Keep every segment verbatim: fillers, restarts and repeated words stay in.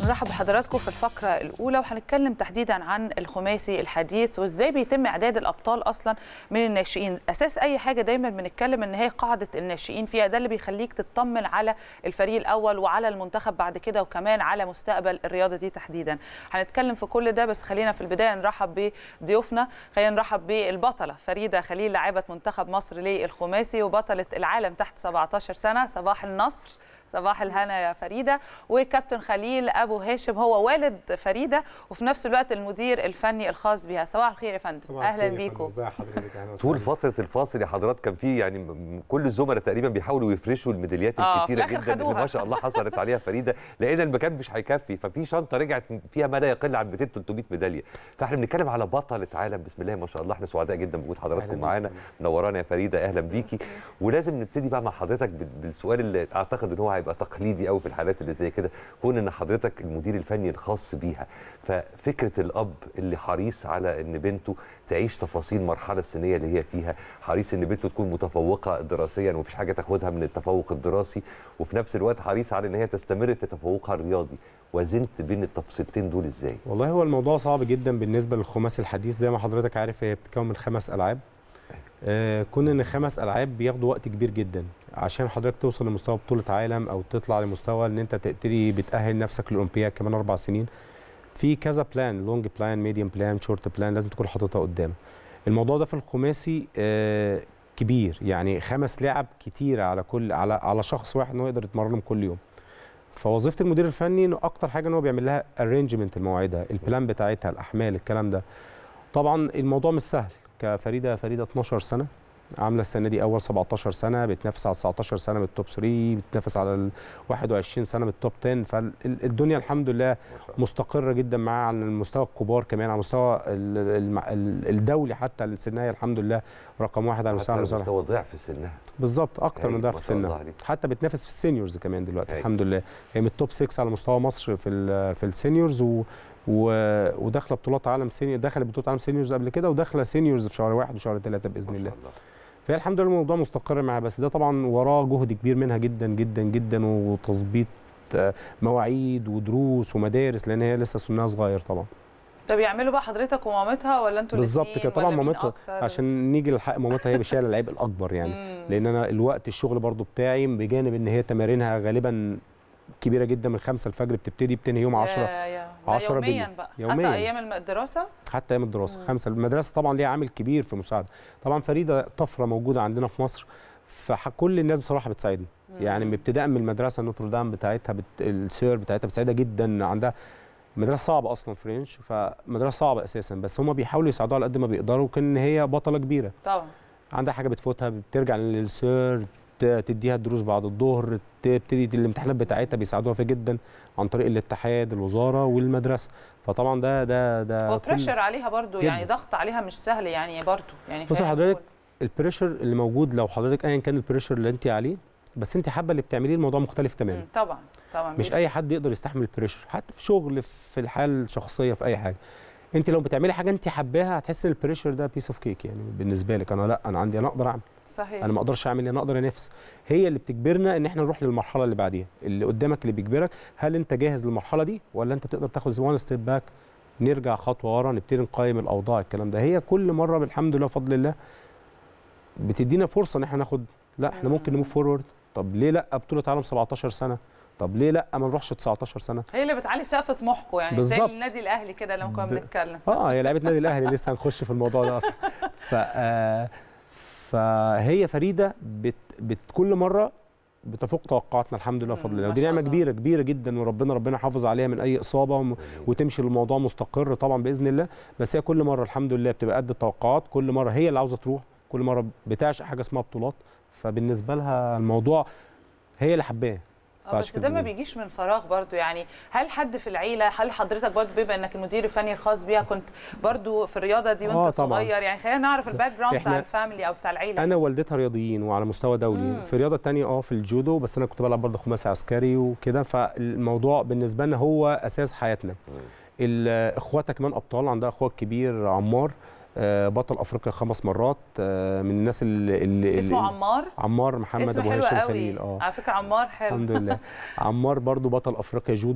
نرحب بحضراتكم في الفقرة الأولى وهنتكلم تحديدا عن الخماسي الحديث وإزاي بيتم إعداد الأبطال أصلا من الناشئين. أساس أي حاجة دايما بنتكلم إن هي قاعدة الناشئين فيها، ده اللي بيخليك تطمن على الفريق الأول وعلى المنتخب بعد كده وكمان على مستقبل الرياضة دي تحديدا. هنتكلم في كل ده، بس خلينا في البداية نرحب بضيوفنا. خلينا نرحب بالبطلة فريدة خليل لاعبة منتخب مصر للخماسي وبطلة العالم تحت سبعتاشر سنة. صباح النصر، صباح الهنا يا فريدة. وكابتن خليل أبو هاشم هو والد فريدة وفي نفس الوقت المدير الفني الخاص بها. صباح الخير يا فندم، أهلا بيكم. ازي حضرتك؟ اهلا طول فترة الفاصل يا حضرات كان في يعني كل الزملاء تقريبا بيحاولوا يفرشوا الميداليات الكتيرة جدا اللي ما شاء الله حصلت عليها فريدة، لقينا المكان مش هيكفي، ففي شنطة رجعت فيها ما لا يقل عن مئتين ثلاثمئة ميدالية. فاحنا بنتكلم على بطلة عالم بسم الله ما شاء الله. احنا سعداء جدا بوجود حضراتكم معانا، منورانا يا فريدة، اهلا بيكي. ولازم نبتدي بقى مع حضرتك بالسؤال اللي اعتقد ان هو هيبقى تقليدي قوي في الحالات اللي زي كده، كون ان حضرتك المدير الفني الخاص بيها، ففكره الاب اللي حريص على ان بنته تعيش تفاصيل المرحله السنيه اللي هي فيها، حريص ان بنته تكون متفوقه دراسيا ومفيش حاجه تاخدها من التفوق الدراسي، وفي نفس الوقت حريص على ان هي تستمر في تفوقها الرياضي، وزنت بين التفصيلتين دول ازاي؟ والله هو الموضوع صعب جدا بالنسبه للخماسي الحديث. زي ما حضرتك عارف هي بتتكون من خمس العاب. آه كون ان خمس العاب بياخدوا وقت كبير جدا عشان حضرتك توصل لمستوى بطوله عالم او تطلع لمستوى ان انت تبتدي بتاهل نفسك للاولمبياد كمان اربع سنين. في كذا بلان، لونج بلان، ميديوم بلان، شورت بلان، لازم تكون حاططها قدام. الموضوع ده في الخماسي آه كبير، يعني خمس لعب كتيره على كل على على شخص واحد انه يقدر يتمرنهم كل يوم. فوظيفه المدير الفني انه اكتر حاجه ان هو بيعمل لها ارينجمنت المواعيدها، البلان بتاعتها، الاحمال، الكلام ده. طبعا الموضوع مش سهل. كفريده فريده اتناشر سنه، عامله السنه دي اول سبعتاشر سنه، بتنافس على تسعتاشر سنه من التوب ثلاثة، بتنافس على ال واحد وعشرين سنه من التوب عشرة. فالدنيا الحمد لله مستقره جدا معاها على المستوى الكبار، كمان على المستوى الدولي حتى سنها الحمد لله رقم واحد على مستوى المستوى. مستوى ضعف سنها بالظبط، اكتر من ضعف سنها، حتى بتنافس في السينيورز كمان دلوقتي. هي. الحمد لله هي من التوب ستة على مستوى مصر في في السينيورز، و وداخله بطولات عالم سينيور، دخلت بطوله عالم سينيورز قبل كده، وداخله سينيورز في شهر واحد وشهر ثلاثة باذن الله. فهي الحمد لله الموضوع مستقر معاها، بس ده طبعا وراه جهد كبير منها جدا جدا جدا، وتظبيط مواعيد ودروس ومدارس، لان هي لسه سنها صغير طبعا. طب يعملوا بقى حضرتك ومامتها ولا انتوا الاثنين؟ بالظبط كده طبعا مامتها، عشان نيجي للحق مامتها هي بشايله العيب الاكبر يعني. لان انا الوقت الشغل برضو بتاعي بجانب ان هي تمارينها غالبا كبيره جدا، من خمسة الفجر بتبتدي، بتنهي يوم عشرة عشرة يوميا بقى، يوميا حتى ايام الدراسه، حتى ايام الدراسه. مم. خمسة المدرسه طبعا ليها عامل كبير في مساعده. طبعا فريده طفره موجوده عندنا في مصر، فكل الناس بصراحه بتساعدنا. مم. يعني ابتداء من المدرسه نوتردام بتاعتها بت... السير بتاعتها بتساعدها جدا. عندها مدرسه صعبه اصلا فرنش، فمدرسه صعبه اساسا، بس هم بيحاولوا يساعدوها على قد ما بيقدروا، وكان هي بطله كبيره طبعا. عندها حاجه بتفوتها بترجع للسير تديها الدروس بعد الظهر، تبتدي الامتحانات بتاعتها بيساعدوها فيها جدا عن طريق الاتحاد، الوزاره والمدرسه. فطبعا ده ده ده هو بريشر عليها برضو جداً. يعني ضغط عليها مش سهل يعني برضو. يعني بصي حضرتك البريشر اللي موجود، لو حضرتك ايا كان البريشر اللي انت عليه، بس انت حابه اللي بتعمليه، الموضوع مختلف تماما. طبعا طبعا مش بيش. اي حد يقدر يستحمل البريشر، حتى في شغل، في الحاله الشخصيه، في اي حاجه. انت لو بتعملي حاجه انت حباها هتحس ان البريشر ده بيس اوف كيك يعني بالنسبه لك. انا لا، انا عندي، انا اقدر اعمل. صحيح. انا ما اقدرش اعمل، انا اقدر انافس. هي اللي بتجبرنا ان احنا نروح للمرحله اللي بعديها، اللي قدامك اللي بيجبرك. هل انت جاهز للمرحله دي ولا انت تقدر تاخد وان ستيب باك، نرجع خطوه ورا، نبتدي نقيم الاوضاع، الكلام ده. هي كل مره بالحمد لله بفضل الله بتدينا فرصه ان احنا ناخد، لا احنا ممكن نموف فورورد. طب ليه لا بطوله عالم سبعتاشر سنه؟ طب ليه لا ما نروحش تسعتاشر سنه؟ هي اللي بتعلي سقف طموحكم يعني. بالزبط. زي النادي الاهلي كده لما كنا بنتكلم. اه هي لعيبه النادي الاهلي، لسه هنخش في الموضوع ده اصلا. ف آه فهي فريده بت, بت كل مره بتفوق توقعاتنا الحمد لله بفضل الله، ودي نعمه كبيره كبيره جدا، وربنا ربنا يحافظ عليها من اي اصابه، وتمشي الموضوع مستقر طبعا باذن الله. بس هي كل مره الحمد لله بتبقى قد التوقعات، كل مره هي اللي عاوزه تروح، كل مره بتعشق حاجه اسمها بطولات. فبالنسبه لها الموضووع هي اللي حباه. بس ده ما بيجيش من فراغ برضو يعني. هل حد في العيله، هل حضرتك برضو بما انك المدير الفني الخاص بيها كنت برضو في الرياضه دي وانت آه صغير؟ يعني خلينا نعرف الباك جراوند بتاع الفاميلي او بتاع العيله. انا ووالدتها رياضيين وعلى مستوى دولي. مم. في رياضه ثانيه اه في الجودو، بس انا كنت بلعب برضو خماسي عسكري وكده. فالموضوع بالنسبه لنا هو اساس حياتنا. اخواتها كمان ابطال، عندها اخوات كبير عمار بطل افريقيا خمس مرات، من الناس اللي, اللي اسمه عمار عمار محمد ابو هاشم خليل. اه على فكره عمار حلو الحمد لله. عمار برضو بطل افريقيا جودو،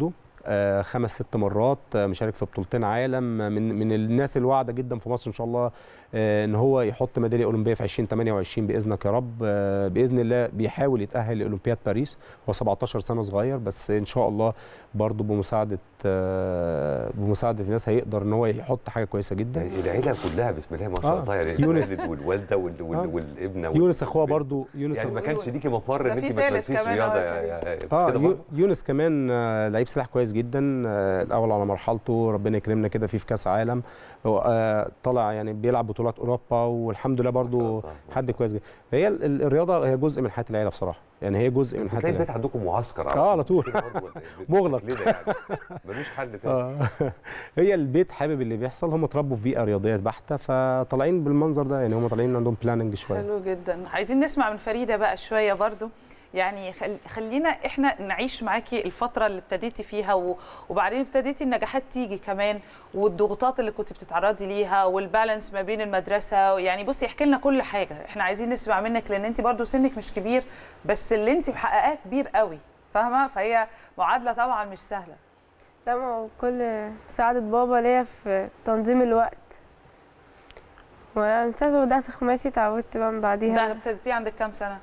آه خمس ست مرات، آه مشارك في بطولتين عالم، من من الناس الواعده جدا في مصر ان شاء الله آه ان هو يحط ميداليه اولمبيه في ألفين وثمانية وعشرين باذنك يا رب. آه باذن الله بيحاول يتاهل لاولمبياد باريس، هو سبعتاشر سنه صغير، بس ان شاء الله برضه بمساعده آه بمساعده الناس هيقدر ان هو يحط حاجه كويسه جدا. يعني العيله كلها بسم الله ما شاء الله، يعني يونس والوالده وال وال آه. والابنه يونس اخوها برضه، يونس يعني ما كانش ليكي مفر ان ده انت في ما تالت تمارسيش كمان رياضه أهو. يا يا- اه كده يو- برضه؟ يونس كمان آه لعيب سلاح كويس جدا، آه الاول على مرحلته، ربنا يكرمنا كده فيه في كاس عالم. هو آه طلع يعني بيلعب بطولات اوروبا والحمد لله برضو حد كويس جدا. هي ال- ال- الرياضه هي جزء من حياه العيله بصراحه، يعني هي جزء من حياه تلاقي البيت العيله. عندكم معسكر اه على طول مغلق يعني ملوش حل تاني. آه. هي البيت حابب اللي بيحصل، هم اتربوا في بيئه رياضيه بحته فطالعين بالمنظر ده، يعني هم طالعين عندهم بلاننج شويه. حلو جدا. عايزين نسمع من فريده بقى شويه برضو، يعني خل... خلينا احنا نعيش معاكي الفتره اللي ابتديتي فيها و... وبعدين ابتديتي النجاحات تيجي كمان، والضغوطات اللي كنت بتتعرضي ليها، والبالانس ما بين المدرسه. يعني بصي احكي لنا كل حاجه، احنا عايزين نسمع منك لان انت برضو سنك مش كبير بس اللي انت محققاه كبير قوي، فاهمه؟ فهي معادله طبعا مش سهله. لا، ما هو كل مساعدة بابا ليا في تنظيم الوقت، وانا من ساعة ما بدأت خماسي اتعودت بقى من بعديها. ده ابتديتي عندك كام سنه؟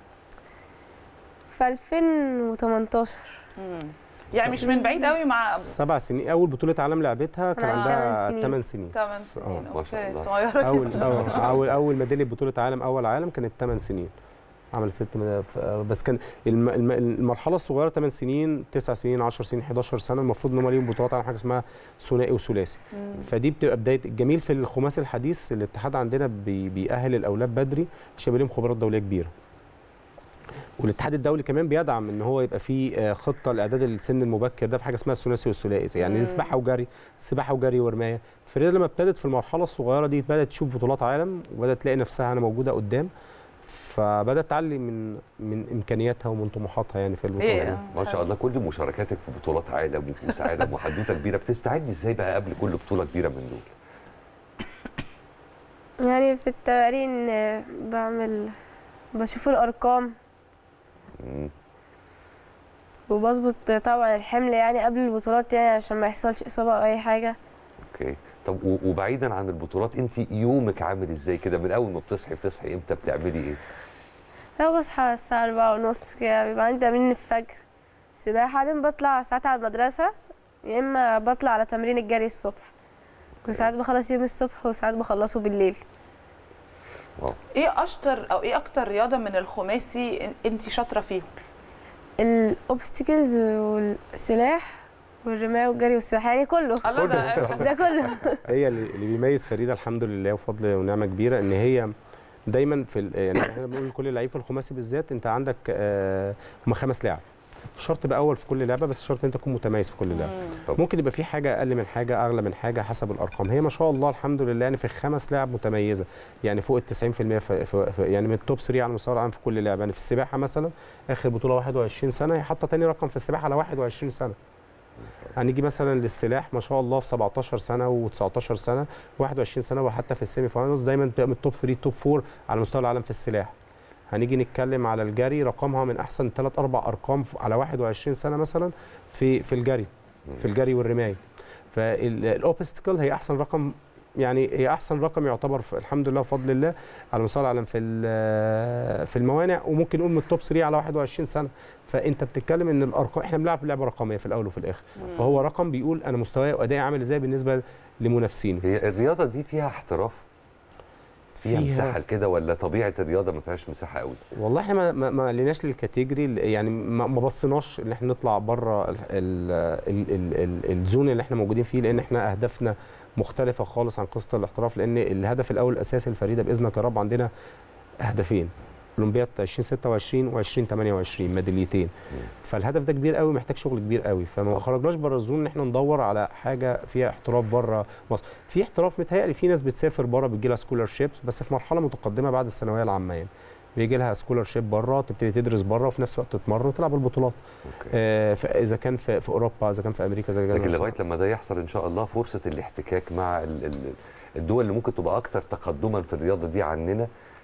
في ألفين وتمنتاشر. امم يعني مش من بعيد قوي. مع سبع سنين. اول بطوله عالم لعبتها كان أنا عندها تمن ثمان سنين. ثمان سنين. آه، ما شاء اوكي الله. صغيره اول جدا. أول- اول اول ميداليه بطوله عالم اول عالم كانت ثمان سنين، عمل ست مد- ف- بس كان الم- الم- المرحله الصغيره ثمان سنين تسع سنين عشر سنين حداشر سنه، المفروض ان هم ليهم بطولات على حاجه اسمها ثنائي وثلاثي. فدي بتبقى بدايه الجميل في الخماسي الحديث. الاتحاد عندنا بي- بيأهل الاولاد بدري عشان يبقى لهم خبرات دوليه كبيره، والاتحاد الدولي كمان بيدعم ان هو يبقى في آه، خطه لاعداد السن المبكر ده في حاجه اسمها الثلاثي والثلاثي، يعني مم. سباحه وجري، سباحه وجري ورمايه. فريده لما ابتدت في المرحله الصغيره دي بدات تشوف بطولات عالم وبدات تلاقي نفسها انا موجوده قدام، فبدات تعلي من من امكانياتها ومن طموحاتها يعني في البطوله. إيه. دي. ما شاء الله، كل مشاركاتك في بطولات عالم وكؤوس عالم وحدوته كبيره، بتستعدي ازاي بقى قبل كل بطوله كبيره من دول؟ يعني في التمارين آه، بعمل بشوف الأرقام مم. وبظبط طبعا الحمل يعني قبل البطولات، يعني عشان ما يحصلش إصابة أو أي حاجة. اوكي. طب و- وبعيدا عن البطولات، انت يومك عامل ازاي كده؟ من اول ما بتصحي بتصحي امتى؟ بتعملي ايه؟ لو بصحى الساعة أربعة ونص كده بيبقى عندي تمرين الفجر سباحة، بعدين بطلع ساعات على المدرسة، يا إما بطلع على تمرين الجري الصبح، وساعات بخلص يوم الصبح وساعات بخلصه بالليل. واو. ايه اشطر او ايه اكتر رياضه من الخماسي انت شاطره فيهم؟ الأوبستيكلز والسلاح والرماية والجري والسباحة، يعني كله الله ده ده كله. هي اللي اللي بيميز فريده الحمد لله وفضل ونعمه كبيره ان هي دايما في ال- يعني احنا بنقول لكل لعيب في الخماسي بالذات انت عندك آه هم خمس لاعب، مش شرط تبقى اول في كل لعبه بس شرط انت تكون متميز في كل لعبه. طب. ممكن يبقى في حاجه اقل من حاجه اغلى من حاجه حسب الارقام. هي ما شاء الله الحمد لله يعني في خمس لاعب متميزه، يعني فوق ال تسعين في المية في في في يعني من التوب ثلاثة على مستوى العالم في كل لعبه. يعني في السباحه مثلا اخر بطوله واحد وعشرين سنه هي حاطه ثاني رقم في السباحه على واحد وعشرين سنه. هنيجي مثلا للسلاح ما شاء الله في سبعتاشر سنه و19 سنه واحد وعشرين سنه، وحتى في السيمي فاينلز دايما بتبقى من التوب ثلاثة توب أربعة على مستوى العالم في السلاح. هنيجي نتكلم على الجري رقمها من احسن ثلاث اربع ارقام على واحد وعشرين سنه مثلا في في الجري في الجري والرمايه. فالاوبستكل هي احسن رقم، يعني هي احسن رقم يعتبر في الحمد لله بفضل الله على مستوى العالم في في الموانع، وممكن نقول من التوب ثلاثة على واحد وعشرين سنه. فانت بتتكلم ان الارقام احنا بنلعب لعبه رقميه في الاول وفي الاخر، فهو رقم بيقول انا مستواي وادائي عامل ازاي بالنسبه لمنافسيني. هي الرياضه دي فيها احتراف؟ فيها, فيها مساحه لكده ولا طبيعه الرياضه ما فيهاش مساحه قوي؟ والله احنا ما ما ما لناش للكاتيجوري، يعني ما ما بصيناش ان احنا نطلع بره ال- ال- ال- ال- ال- الزون اللي احنا موجودين فيه، لان احنا اهدافنا مختلفه خالص عن قصه الاحتراف. لان الهدف الاول الاساسي الفريده باذنك يا رب عندنا هدفين، اولمبياد ألفين وستة وعشرين وألفين وثمانية وعشرين ميداليتين. فالهدف ده كبير قوي محتاج شغل كبير قوي، فما خرجناش بره الزون ان احنا ندور على حاجه فيها احتراف بره مصر. في احتراف متهيألي في ناس بتسافر بره بتجي لها سكولرشيب بس في مرحله متقدمه بعد الثانويه العامه، يعني بيجي لها سكولرشيب بره تبتدي تدرس بره وفي نفس الوقت تتمرن وتلعب البطولات. آه اذا كان في, في اوروبا، اذا كان في امريكا، اذا كان لكن في لغايه لما ده يحصل ان شاء الله فرصه الاحتكاك مع ال- ال- الدول اللي ممكن تبقى اكثر تقدما في الرياضه دي عننا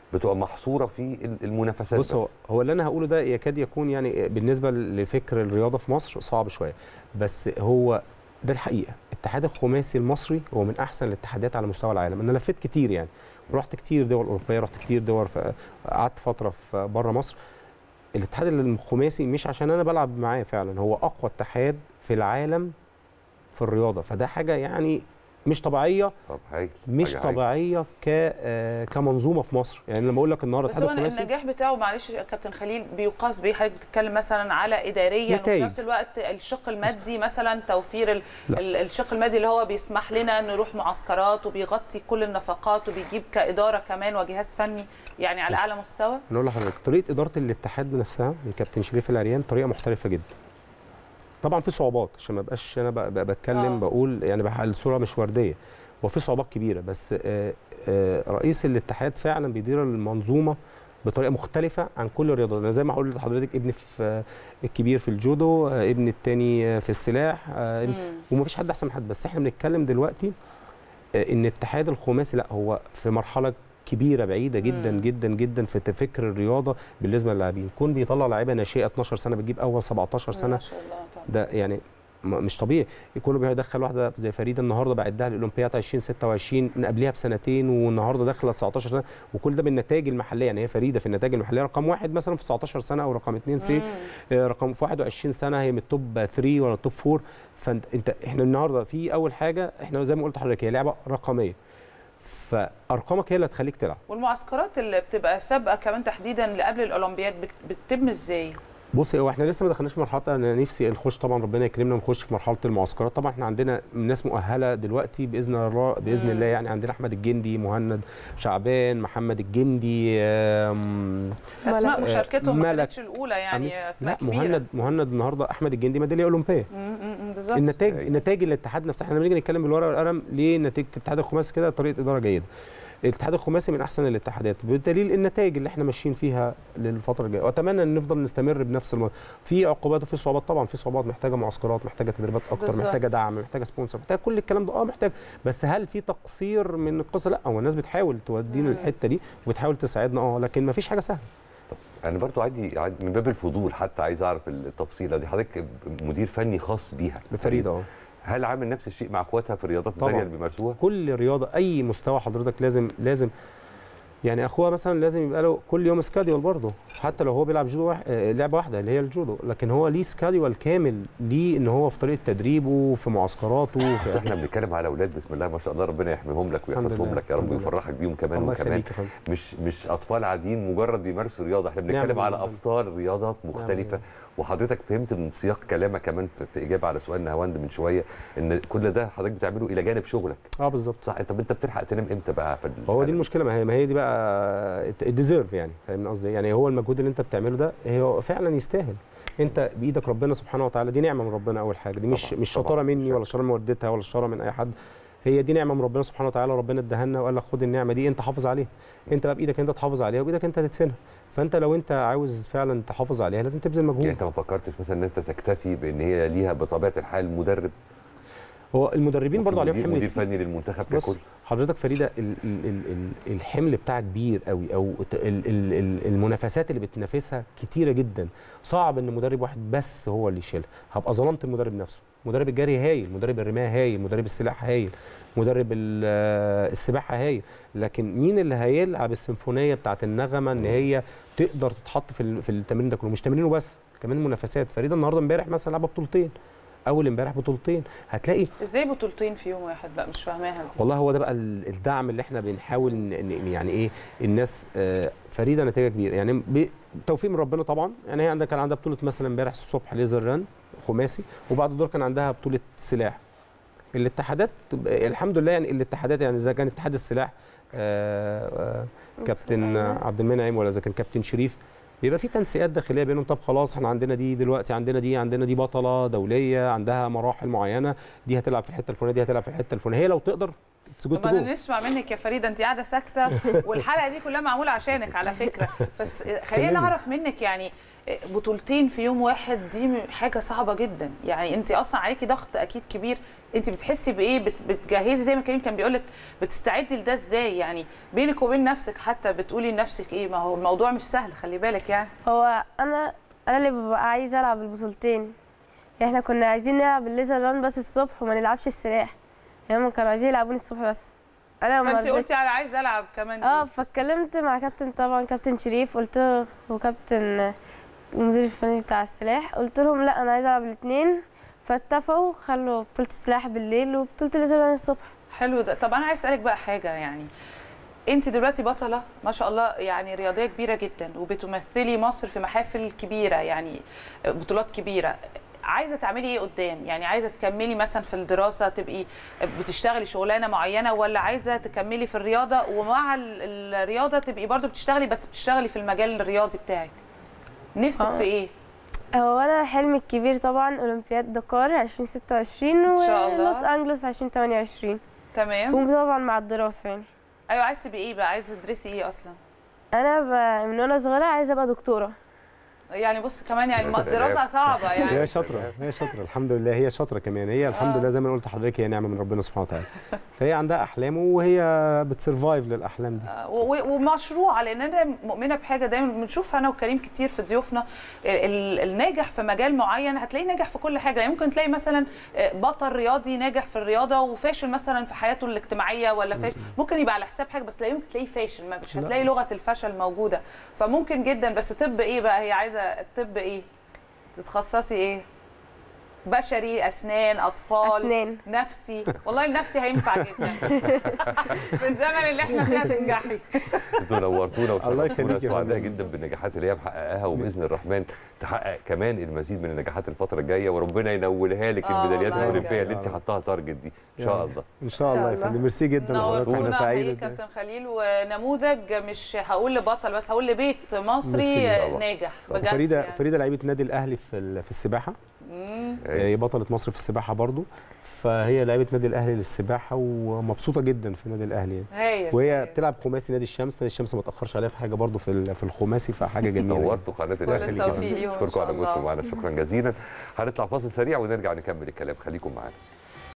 بتبقى محصوره في المنافسات. بص، هو هو اللي انا هقوله ده يكاد يكون يعني بالنسبه لفكر الرياضه في مصر صعب شويه، بس هو ده الحقيقه. الاتحاد الخماسي المصري هو من احسن الاتحادات على مستوى العالم. انا لفيت كتير يعني، رحت كتير دول اوروبيه، رحت كتير دول، قعدت فتره في بره مصر. الاتحاد الخماسي مش عشان انا بلعب معاه، فعلا هو اقوى اتحاد في العالم في الرياضه، فده حاجه يعني مش طبيعيه. طب حاجة. مش حاجة طبيعيه ك كمنظومه في مصر. يعني لما اقول لك النهارده بس هو النجاح بتاعه، معلش يا كابتن خليل، بيقاس بايه؟ حضرتك بتتكلم مثلا على اداريا وفي نفس الوقت الشق المادي، مثلا توفير ال... الشق المادي اللي هو بيسمح لنا نروح معسكرات وبيغطي كل النفقات وبيجيب كاداره كمان وجهاز فني يعني على اعلى مستوى. انا اقول لحضرتك طريقه اداره الاتحاد نفسها الكابتن شريف العريان طريقه محترفه جدا. طبعا في صعوبات، عشان ما ابقاش انا بتكلم آه. بقول يعني الصوره مش ورديه، وفي صعوبات كبيره، بس آآ آآ رئيس الاتحاد فعلا بيدير المنظومه بطريقه مختلفه عن كل الرياضات. انا زي ما هقول لحضرتك، ابني في الكبير في الجودو، ابني الثاني في السلاح، ومفيش حد احسن من حد. بس احنا بنتكلم دلوقتي ان الاتحاد الخماسي لا، هو في مرحله كبيره بعيده جدا مم. جدا جدا في فكر الرياضه بالنسبه للاعبين. كون بيطلع لاعيبه ناشئه اتناشر سنه بتجيب اول سبعتاشر سنه، ما شاء الله طبعا. ده يعني مش طبيعي. يكونوا بيدخل واحده زي فريده النهارده بعدها الاولمبياد ألفين وستة وعشرين من قبلها بسنتين، والنهارده داخله تسعتاشر سنه، وكل ده بالنتائج المحليه. يعني هي فريده في النتائج المحليه رقم واحد مثلا في تسعتاشر سنه، او رقم اثنين سي رقم في واحد وعشرين سنه هي من التوب ثلاثة ولا التوب أربعة. فانت انت احنا النهارده في اول حاجه، احنا زي ما قلت لحضرتك هي لعبه رقميه، فارقامك هي اللي هتخليك تلعب. والمعسكرات اللي بتبقى سابقه كمان تحديدا اللي قبل الاولمبياد بتتم ازاي؟ بصي، هو احنا لسه ما دخلناش في مرحله، انا نفسي نخش طبعا، ربنا يكرمنا ونخش في مرحله المعسكرات. طبعا احنا عندنا ناس مؤهله دلوقتي باذن الله باذن مم. الله. يعني عندنا احمد الجندي، مهند شعبان، محمد الجندي، اسماء مشاركتهم ما كانتش الاولى يعني، اسماء لا كبيرة. مهند مهند النهارده احمد الجندي ميداليه اولمبيه. بالظبط. النتائج نتائج الاتحاد نفسها، احنا بنيجي نتكلم بالورقه والقلم ليه نتيجه الاتحاد الخماسي كده طريقه اداره جيده. الاتحاد الخماسي من احسن الاتحادات بالدليل النتائج اللي احنا ماشيين فيها للفتره الجايه، واتمنى ان نفضل نستمر بنفس الموضوع. في عقوبات وفي صعوبات طبعا، في صعوبات محتاجه معسكرات، محتاجه تدريبات اكتر، بالزبط. محتاجه دعم، محتاجه سبونسر، محتاجه كل الكلام ده اه محتاج. بس هل في تقصير من القصه؟ لا، هو الناس بتحاول تودينا الحته دي وبتحاول تساعدنا اه، لكن ما فيش حاجه سهله. طب انا برضو عندي من باب الفضول حتى عايز اعرف التفصيله دي، حضرتك مدير فني خاص بيها بفريده اه، هل عامل نفس الشيء مع اخواتها في الرياضات الثانيه اللي بيمارسوها؟ كل رياضه اي مستوى حضرتك لازم لازم يعني اخوها مثلا لازم يبقى له كل يوم سكاديول برضه، حتى لو هو بيلعب جودو واحد لعبه واحده اللي هي الجودو، لكن هو ليه سكاديول كامل ليه ان هو في طريقه تدريبه في معسكراته. في احنا بنتكلم على اولاد بسم الله ما شاء الله، ربنا يحميهم لك ويحفظهم لك يا رب ويفرحك بيهم كمان وكمان. مش مش اطفال عاديين مجرد بيمارسوا رياضه، احنا بنتكلم على ابطال رياضات مختلفه. وحضرتك فهمت من سياق كلامك كمان في اجابه على سؤال نهاوند من شويه ان كل ده حضرتك بتعمله الى جانب شغلك. اه بالظبط صح. طب انت بتلحق تنام امتى بقى؟ هو دي المشكله، ما هي ما هي دي بقى الديزيرف يعني، فاهم قصدي؟ يعني هو المجهود اللي انت بتعمله ده هو فعلا يستاهل. انت بايدك ربنا سبحانه وتعالى، دي نعمه من ربنا اول حاجه، دي مش طبعًا مش شطاره مني ولا شطاره من والدتها ولا شطاره من اي حد، هي دي نعمه من ربنا سبحانه وتعالى، ربنا اداها لنا وقال لك خد النعمه دي انت حافظ عليها. انت بقى بايدك انت تحافظ عليها وبايدك انت تدفنها. فانت لو انت عاوز فعلا تحافظ عليها لازم تبذل مجهود. يعني انت ما فكرتش مثلا ان انت تكتفي بان هي ليها بطبيعه الحال مدرب؟ هو المدربين برضه عليهم حمل مدير فني للمنتخب ككل. حضرتك فريده ال ال ال الحمل بتاعك كبير قوي، او ال ال المنافسات اللي بتنافسها كتيره جدا، صعب ان مدرب واحد بس هو اللي يشيلها. هبقى ظلمت المدرب نفسه. مدرب الجري هايل، مدرب الرمايه هايل، مدرب السلاح هايل، مدرب السباحه هايل، لكن مين اللي هيلعب السيمفونيه بتاعت النغمه ان هي تقدر تتحط في في التمرين ده كله؟ مش تمرينه بس، كمان منافسات. فريده النهارده امبارح مثلا لعبه بطولتين، اول امبارح بطولتين. هتلاقي ازاي بطولتين في يوم واحد؟ لا مش فاهماها دي والله. هو ده بقى الدعم اللي احنا بنحاول يعني ايه الناس. فريده نتيجه كبيره يعني بتوفيق من ربنا طبعا. يعني هي عندها كان عندها بطوله مثلا امبارح الصبح ليزر ران خماسي، وبعد الدور كان عندها بطوله سلاح. الاتحادات الحمد لله يعني الاتحادات يعني اذا كان اتحاد السلاح آآ آآ كابتن عبد المنعم ولا اذا كان كابتن شريف، بيبقى في تنسيقات داخليه بينهم. طب خلاص احنا عندنا دي دلوقتي، عندنا دي عندنا دي بطله دوليه عندها مراحل معينه، دي هتلعب في الحته الفلانيه، دي هتلعب في الحته الفلانيه، هي لو تقدر تسجل طب انا نسمع منك يا فريده، انت قاعده ساكته والحلقه دي كلها معموله عشانك على فكره، بس خلينا نعرف منك يعني بطولتين في يوم واحد دي حاجه صعبه جدا، يعني انت اصلا عليكي ضغط اكيد كبير. انت بتحسي بايه؟ بتجهزي زي ما كريم كان بيقول لك، بتستعدي لده ازاي؟ يعني بينك وبين نفسك حتى بتقولي لنفسك ايه؟ ما هو الموضوع مش سهل، خلي بالك. يعني هو انا انا اللي ببقى عايزه العب البطولتين. احنا كنا عايزين نلعب الليزر ران بس الصبح وما نلعبش السلاح، يعني هم كانوا عايزين يلعبوني الصبح بس انا ما فانت رضيتش. قلتي انا عايزه العب كمان. اه فاتكلمت مع كابتن، طبعا كابتن شريف، قلت له وكابتن المدير الفني بتاع السلاح، قلت لهم لا انا عايزه العب الاثنين، فاتفقوا خلوا بطوله السلاح بالليل وبطوله الليزر ران الصبح. حلو ده. طب انا عايز اسالك بقى حاجه، يعني انت دلوقتي بطله ما شاء الله، يعني رياضيه كبيره جدا وبتمثلي مصر في محافل كبيره، يعني بطولات كبيره. عايزه تعملي ايه قدام؟ يعني عايزه تكملي مثلا في الدراسه، تبقي بتشتغلي شغلانه معينه، ولا عايزه تكملي في الرياضه ومع الرياضه تبقي برضو بتشتغلي بس بتشتغلي في المجال الرياضي بتاعك؟ نفسك آه. في ايه؟ هو انا حلمي الكبير طبعا اولمبياد دكار ألفين وستة وعشرين إن شاء الله. ولوس انجلوس ألفين وثمانية وعشرين. تمام. وطبعا مع الدراسه يعني. ايوه، عايزه تبقي ايه بقى؟ عايزه تدرسي ايه اصلا؟ انا ب... من وانا صغيره عايزه ابقى دكتوره. يعني بص كمان، يعني الدراسه صعبه يعني. هي شاطره، هي شاطره الحمد لله، هي شاطره كمان. هي الحمد آه. لله زي ما قلت لحضرتك، هي نعمه من ربنا سبحانه وتعالى. فهي عندها احلام وهي بتسرفايف للاحلام دي. آه، و- ومشروع، لان انا مؤمنه بحاجه دايما بنشوفها انا وكريم كتير في ضيوفنا، ال- الناجح في مجال معين هتلاقيه ناجح في كل حاجه. يعني ممكن تلاقي مثلا بطل رياضي ناجح في الرياضه وفاشل مثلا في حياته الاجتماعيه، ولا فاشل ممكن يبقى على حساب حاجه، بس لا يمكن تلاقيه فاشل، ما مش هتلاقي لغه الفشل موجوده. فممكن جدا. بس طب ايه بقى؟ هي عايزه طب ايه؟ تتخصصي ايه؟ بشري، اسنان، اطفال، أسنان. نفسي؟ والله النفسي هينفع جدا في الزمن اللي احنا فيها تنجحي. انتوا نورتونا الله وشرفتونا، يخليك يا سعداء فندم. جدا بالنجاحات اللي هي محققاها، وباذن الرحمن تحقق كمان المزيد من النجاحات الفتره الجايه، وربنا ينولها لك آه الميداليات والله الاولمبيه اللي بجد. انت حطاها تارجت دي ان شاء الله. ان شاء الله يا الله. فندم. ميرسي جدا لحضرتك، انا نورتونا سعيد حقيقي كابتن خليل، ونموذج مش هقول لبطل بس، هقول لبيت مصري ميرسي. ناجح بجد. فريده يعني. فريده لعيبه نادي الاهلي في ال- في السباحه. مم. هي بطله مصر في السباحه برضو، فهي لعيبه نادي الاهلي للسباحه ومبسوطه جدا في نادي الاهلي يعني. هايل. وهي هايل. بتلعب خماسي نادي الشمس، نادي الشمس ما تاخرش عليها في حاجه برضو في ال- في الخماسي، فحاجه جميله. نورتوا قناه الاهلي. التوفيق ليهم إن اشكركم شاء على الله. وجودكم معنا، شكرا جزيلا. هنطلع فاصل سريع ونرجع نكمل الكلام، خليكم معانا.